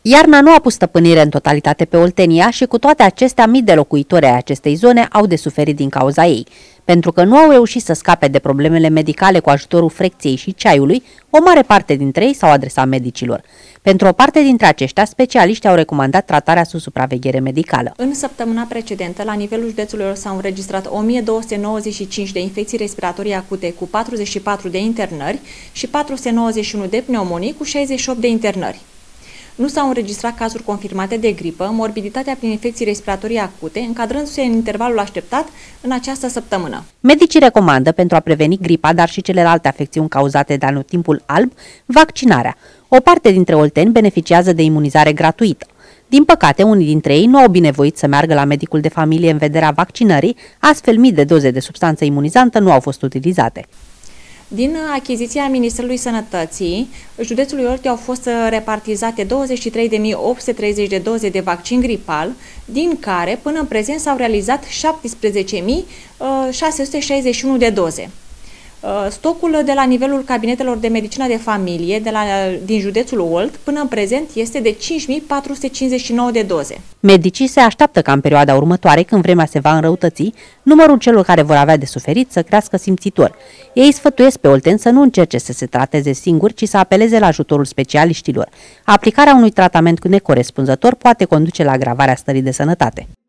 Iarna nu a pus stăpânire în totalitate pe Oltenia și cu toate acestea mii de locuitori ai acestei zone au de suferit din cauza ei. Pentru că nu au reușit să scape de problemele medicale cu ajutorul frecției și ceaiului, o mare parte dintre ei s-au adresat medicilor. Pentru o parte dintre aceștia, specialiștii au recomandat tratarea sub supraveghere medicală. În săptămâna precedentă, la nivelul județului s-au înregistrat 1295 de infecții respiratorii acute cu 44 de internări și 491 de pneumonii cu 68 de internări. Nu s-au înregistrat cazuri confirmate de gripă, morbiditatea prin infecții respiratorii acute, încadrându-se în intervalul așteptat în această săptămână. Medicii recomandă, pentru a preveni gripa, dar și celelalte afecțiuni cauzate de anotimpul alb, vaccinarea. O parte dintre olteni beneficiază de imunizare gratuită. Din păcate, unii dintre ei nu au binevoit să meargă la medicul de familie în vederea vaccinării, astfel mii de doze de substanță imunizantă nu au fost utilizate. Din achiziția Ministerului Sănătății, județului Oltenia au fost repartizate 23.830 de doze de vaccin gripal, din care până în prezent s-au realizat 17.661 de doze. Stocul de la nivelul cabinetelor de medicină de familie din județul Olt până în prezent este de 5.459 de doze. Medicii se așteaptă ca în perioada următoare, când vremea se va înrăutăți, numărul celor care vor avea de suferit să crească simțitor. Ei sfătuiesc pe olteni să nu încerce să se trateze singuri, ci să apeleze la ajutorul specialiștilor. Aplicarea unui tratament necorespunzător poate conduce la agravarea stării de sănătate.